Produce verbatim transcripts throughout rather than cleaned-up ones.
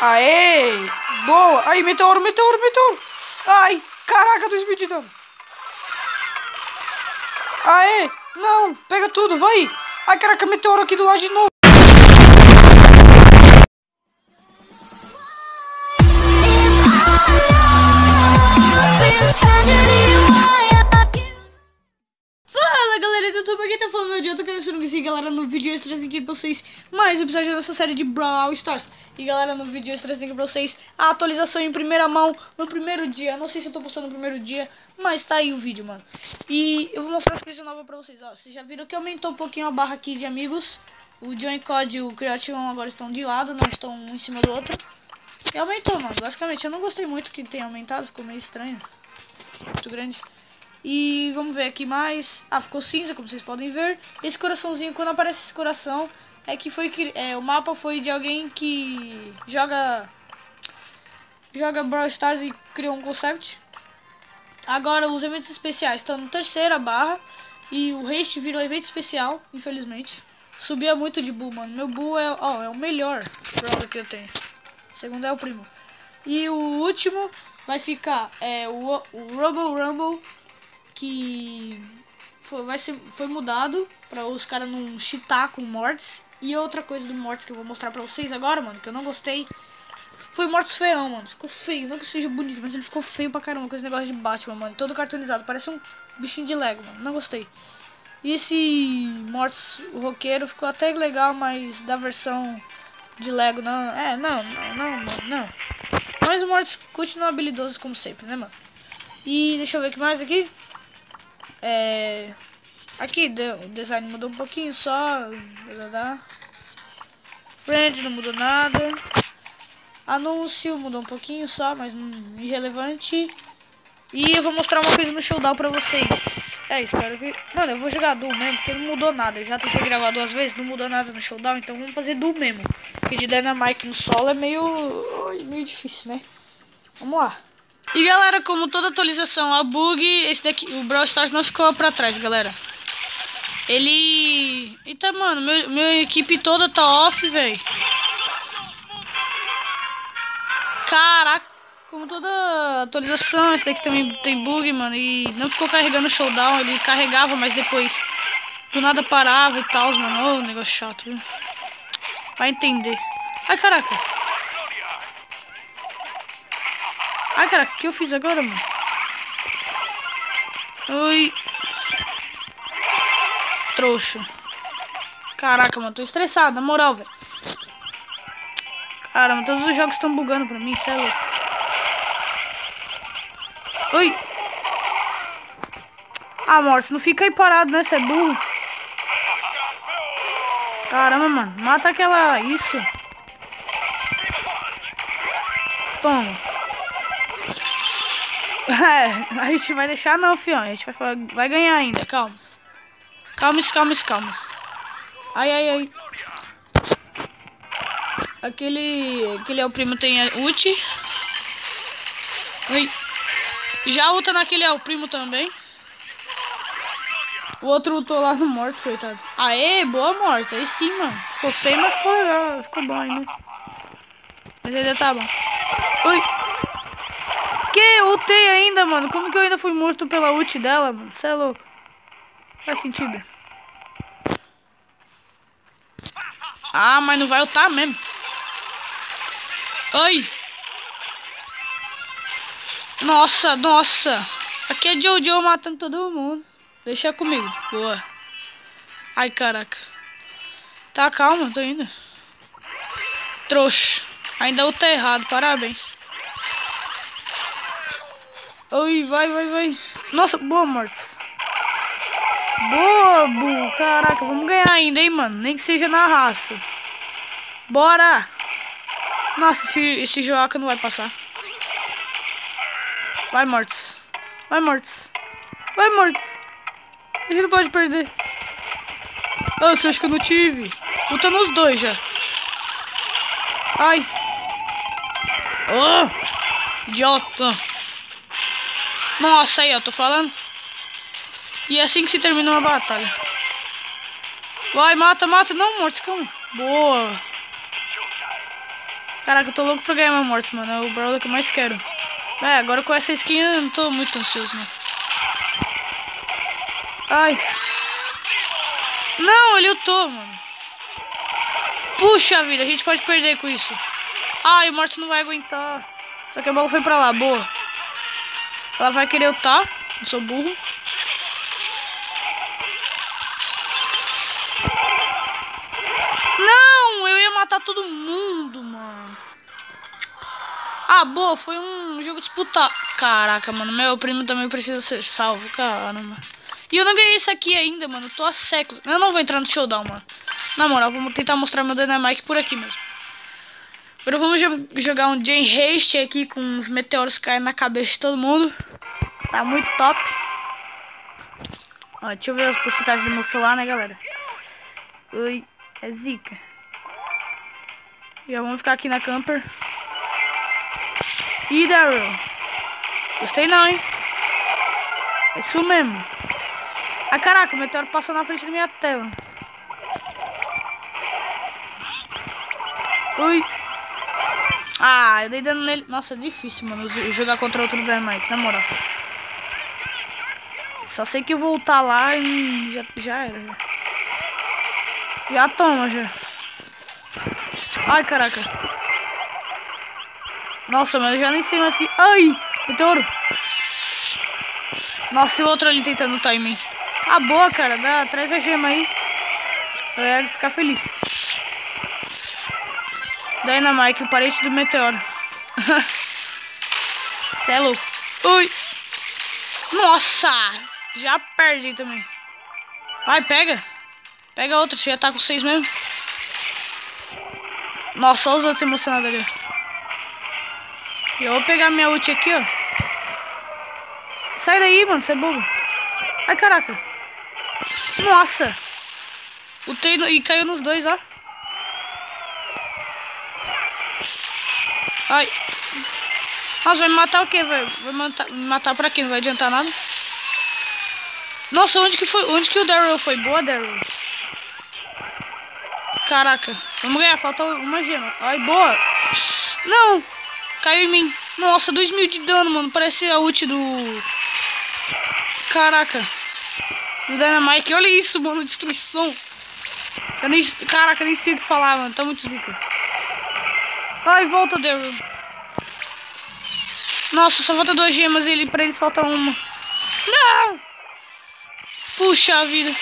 Aê! Boa! Aí, meteoro, meteoro, meteoro! Ai, caraca, dois mil de dano! Aê! Não! Pega tudo, vai! Ai, caraca, meteoro aqui do lado de novo! Fala, galera do YouTube, aqui tá falando o dia, eu tô querendo que galera, no vídeo extra aqui pra vocês mais um episódio dessa série de Brawl Stars. E galera, no vídeo extra aqui pra vocês a atualização em primeira mão no primeiro dia. Não sei se eu tô postando no primeiro dia, mas tá aí o vídeo, mano. E eu vou mostrar as coisas novas pra vocês, ó. Vocês já viram que aumentou um pouquinho a barra aqui de amigos. O John Code e o Creative agora estão de lado, não estão um em cima do outro. E aumentou, mano, basicamente. Eu não gostei muito que tenha aumentado, ficou meio estranho. Muito grande. E vamos ver aqui mais. Ah, ficou cinza, como vocês podem ver. Esse coraçãozinho, quando aparece esse coração, é que foi que é, o mapa foi de alguém que joga joga Brawl Stars e criou um concept. Agora os eventos especiais estão no terceira barra e o haste virou evento especial, infelizmente. Subia muito de bull, mano. Meu bull é, ó, é o melhor brawler que eu tenho. O segundo é o primo. E o último vai ficar é o, o Rumble Rumble, que foi, vai ser, foi mudado para os caras não cheatar com Mortis. E outra coisa do Mortis que eu vou mostrar pra vocês agora, mano, que eu não gostei, foi o Mortis feião, mano. Ficou feio, não que seja bonito, mas ele ficou feio pra caramba com esse negócio de Batman, mano. Todo cartoonizado, parece um bichinho de Lego, mano. Não gostei. E esse Mortis, o roqueiro, ficou até legal, mas da versão de Lego, não. É, não, não, não, mano, não. Mas o Mortis continua habilidoso como sempre, né, mano? E deixa eu ver o que mais aqui. É... Aqui o design mudou um pouquinho só. Friend não mudou nada. Anúncio mudou um pouquinho só, mas irrelevante. E eu vou mostrar uma coisa no showdown pra vocês. É, espero que... Mano, eu vou jogar duo mesmo, porque não mudou nada. Eu já tentei gravar duas vezes, não mudou nada no showdown, então vamos fazer duo mesmo. Porque de Dynamite no solo é meio... meio difícil, né? Vamos lá. E galera, como toda atualização a bug, esse daqui, o Brawl Stars não ficou pra trás, galera. Ele... Eita, mano, meu, minha equipe toda tá off, velho. Caraca, como toda atualização, esse daqui também tem bug, mano. E não ficou carregando o showdown, ele carregava, mas depois do nada parava e tal, mano. Ô, negócio chato, viu? Vai entender. Ai, caraca. Ai, caraca, o que eu fiz agora, mano? Oi. Trouxa. Caraca, mano, tô estressado, na moral, velho. Caramba, todos os jogos estão bugando pra mim, cê é louco. Oi. Ah, Mortis, não fica aí parado, né? Você é burro. Caramba, mano, mata aquela... Isso. Toma. É, a gente vai deixar não, fião. A gente vai, falar, vai ganhar ainda, calma. Calma, calma, calma. Ai, ai, ai. Aquele... Aquele é o primo, tem ult. Oi. Já ulta naquele é o primo também. O outro ultou lá no Mortis, coitado. Aê, boa Mortis. Aí sim, mano. Ficou feio, mas ficou legal. Ficou bom ainda. Mas ainda tá bom. Oi. Que? Eu ultei ainda, mano. Como que eu ainda fui morto pela ult dela, mano? Você é louco. Faz sentido. Ah, mas não vai ultar mesmo. Oi. Nossa, nossa. Aqui é Jojo matando todo mundo. Deixa comigo. Boa. Ai, caraca. Tá, calma, tô indo. Trouxa. Ainda ultei errado, parabéns. Oi, vai, vai, vai. Nossa, boa, Mortis. Boa, Bu. Caraca, vamos ganhar ainda, hein, mano. Nem que seja na raça. Bora. Nossa, esse, esse Joaca não vai passar. Vai, Mortis. Vai, Mortis. Vai, Mortis. A gente não pode perder. Ah, você acha que eu não tive? Luta nos dois já. Ai. Oh, idiota. Nossa, aí, ó, tô falando. E é assim que se termina uma batalha. Vai, mata, mata. Não, Mortis, calma. Boa. Caraca, eu tô louco pra ganhar meu Mortis, mano. É o Brawler que eu mais quero. É, agora com essa skin eu não tô muito ansioso, né? Ai. Não, ele lutou, mano. Puxa vida, a gente pode perder com isso. Ai, o Mortis não vai aguentar. Só que a bola foi pra lá, boa. Ela vai querer ultar. Eu sou burro. Não, eu ia matar todo mundo, mano. Ah, boa, foi um jogo disputado. Caraca, mano, meu primo também precisa ser salvo, caramba. E eu não ganhei isso aqui ainda, mano, eu tô há séculos. Eu não vou entrar no showdown, mano. Na moral, vamos tentar mostrar meu Dynamite por aqui mesmo. Agora vamos jo jogar um Jane Haste aqui com os meteoros caindo na cabeça de todo mundo. Tá muito top. Ó, deixa eu ver as porcentagens do meu celular, né, galera? Ui, é zica. Já vamos ficar aqui na camper. Ih, Daryl. Gostei não, hein? É isso mesmo. Ah, caraca, o meteoro passou na frente da minha tela. Ui. Ah, eu dei dano nele. Nossa, é difícil, mano, jogar contra outro Dynamite, na moral. Só sei que voltar lá e já, já era. Já. já toma, já. Ai, caraca. Nossa, mas eu já nem sei mais que... Ai, meteoro. Nossa, e o outro ali tentando o timing. Ah, boa, cara. Dá, traz a gema aí. Eu ia ficar feliz. Dynamite, o parente do meteoro. Cê é louco. Ui. Nossa. Já perde também. Vai, pega. Pega outra. Você já tá com seis mesmo. Nossa, olha os outros emocionados ali. Eu vou pegar minha ult aqui, ó. Sai daí, mano. Você é bobo. Ai, caraca. Nossa. Ultei no... e caiu nos dois, ó. Ai. Nossa, vai me matar o quê, velho? Vai matar, me matar pra quê? Não vai adiantar nada. Nossa, onde que foi? Onde que o Daryl foi? Boa, Daryl. Caraca. Vamos ganhar. Falta uma gema. Ai, boa. Não. Caiu em mim. Nossa, dois mil de dano, mano. Parece a ult do... Caraca. Do Dynamite. Olha isso, mano. Destruição. Eu nem... Caraca, nem sei o que falar, mano. Tá muito zica. Ai, volta, Daryl. Nossa, só falta duas gemas e ele, pra eles falta uma. Não! Puxa vida.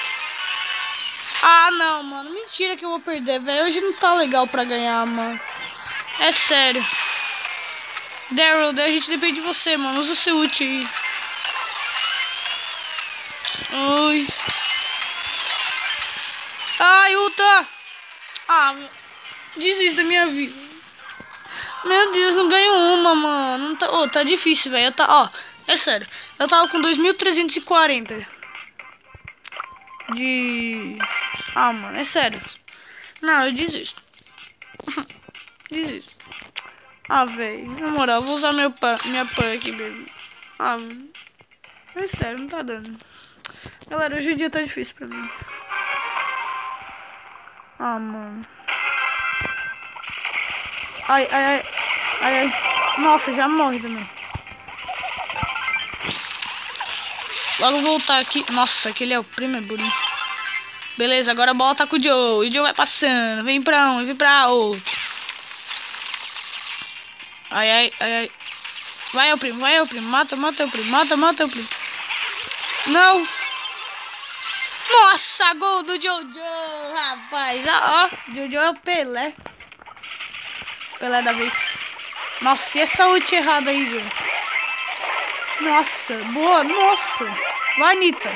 Ah, não, mano. Mentira que eu vou perder, velho. Hoje não tá legal pra ganhar, mano. É sério. Daryl, a gente depende de você, mano. Usa seu ult aí. Oi. Ai, ulta. Ah, desisto da minha vida. Meu Deus, não ganho uma, mano. Não tá... Oh, tá difícil, velho. Tá... Ó, é sério. Eu tava com dois mil trezentos e quarenta. De... Ah, mano, é sério. Não, eu desisto. Desisto. Ah, velho. Na moral, vou usar meu pa... minha pan aqui, baby. Ah, é sério, não tá dando. Galera, hoje o dia tá difícil pra mim. Ah, mano. Ai, ai, ai. Ai, ai. Nossa, já morre também. Logo voltar aqui. Nossa, aquele é o primo, é bonito. Beleza, agora a bola tá com o Joe. E o Joe vai passando. Vem pra um, vem pra outro. Ai, ai, ai, ai. Vai, o primo, vai, o primo. Mata, mata o primo. Mata, mata o primo. Não. Nossa, gol do Jojo, rapaz. Ó, ó. Jojo é o Pelé. Pelé da vez. Nossa, e essa ult errada aí, velho? Nossa, boa, nossa. Vai, Anitta.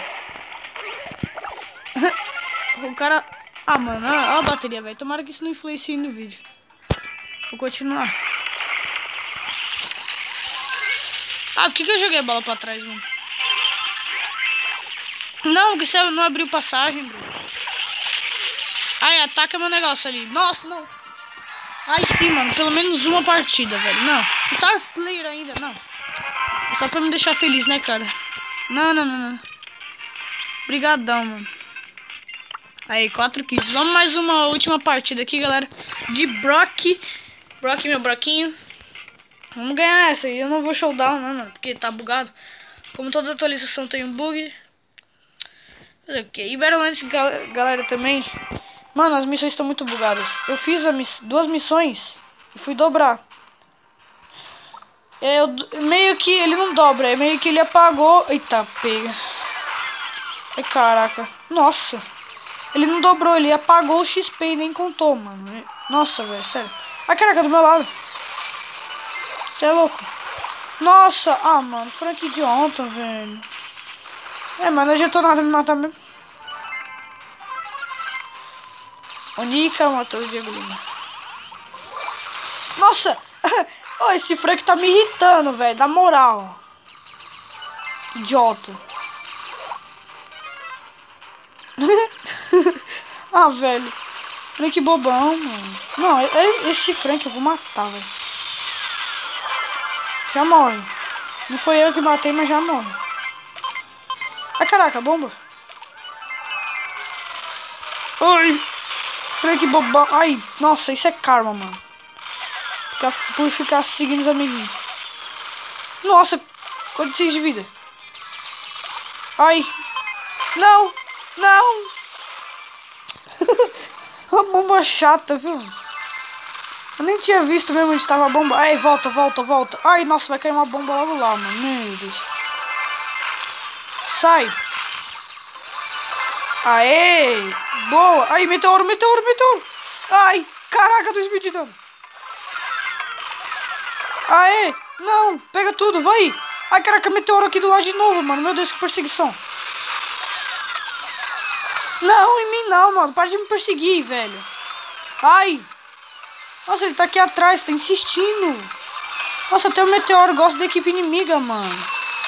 O cara... Ah, mano, ó a bateria, velho. Tomara que isso não influencie no vídeo. Vou continuar. Ah, por que, que eu joguei a bola pra trás, mano? Não, porque você não abriu passagem, bro. Ai, ataca meu negócio ali. Nossa, não. Ai, sim, mano. Pelo menos uma partida, velho. Não. Star player ainda, não. É só pra me deixar feliz, né, cara? Não, não, não, não. Obrigadão, mano. Aí, quatro kills. Vamos mais uma última partida aqui, galera. De Brock. Brock, meu broquinho. Vamos ganhar essa aí. Eu não vou showdown, né, mano? Porque tá bugado. Como toda atualização tem um bug. Mas ok. E Battlelands, galera, também. Mano, as missões estão muito bugadas. Eu fiz a miss... duas missões e fui dobrar. Eu... Meio que ele não dobra. É meio que ele apagou. Eita, pega. Ai, caraca. Nossa. Ele não dobrou. Ele apagou o X P e nem contou, mano. Nossa, velho. Sério. Ai, caraca, do meu lado. Você é louco. Nossa. Ah, mano. Frank idiota, velho. É, mas não adiantou nada me matar mesmo. O Nika matou o Diego Lima. Nossa! Oh, esse Frank tá me irritando, velho. Na moral. Idiota. Ah, velho. Frank bobão, mano. Não, esse Frank eu vou matar, velho. Já morre. Não foi eu que matei, mas já morre. Ai, caraca, bomba. Ai. Frank bobão. Ai, nossa, isso é karma, mano. Por ficar seguindo os amiguinhos. Nossa, quanto seis de vida? Ai. Não, não. Uma bomba chata, viu? Eu nem tinha visto mesmo onde estava a bomba. Ai, volta, volta, volta. Ai, nossa, vai cair uma bomba logo lá, mano. Meu Deus. Sai. Aê! Boa! Ai, meteoro, meteoro, meteoro! Ai, caraca, dois mil de dano! Aê! Não! Pega tudo, vai! Ai, caraca, meteoro aqui do lado de novo, mano! Meu Deus, que perseguição! Não, em mim não, mano! Para de me perseguir, velho! Ai! Nossa, ele tá aqui atrás, tá insistindo! Nossa, até o meteoro gosta da equipe inimiga, mano!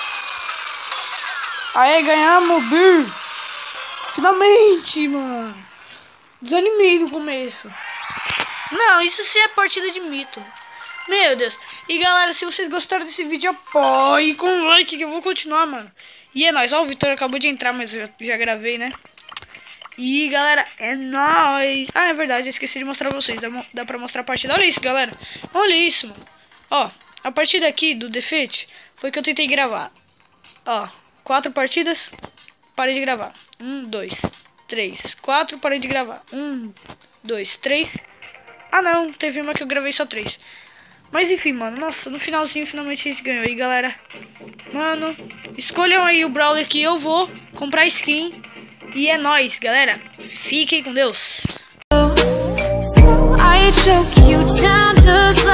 Aê, ganhamos, bir! Finalmente, mano. Desanimei no começo. Não, isso sim é partida de mito. Meu Deus. E galera, se vocês gostaram desse vídeo, apoie com um like que eu vou continuar, mano. E é nóis. Ó, o Vitor acabou de entrar, mas eu já, já gravei, né? E galera, é nóis. Ah, é verdade, eu esqueci de mostrar pra vocês. Dá, dá pra mostrar a partida. Olha isso, galera. Olha isso, mano. Ó, a partida aqui do Defeat foi que eu tentei gravar. Ó, quatro partidas. Parei de gravar. Um, dois, três, quatro. Parei de gravar. Um, dois, três. Ah, não. Teve uma que eu gravei só três. Mas enfim, mano. Nossa, no finalzinho, finalmente a gente ganhou. E galera, mano, escolham aí o brawler que eu vou comprar skin. E é nóis, galera. Fiquem com Deus. So I choke you down just like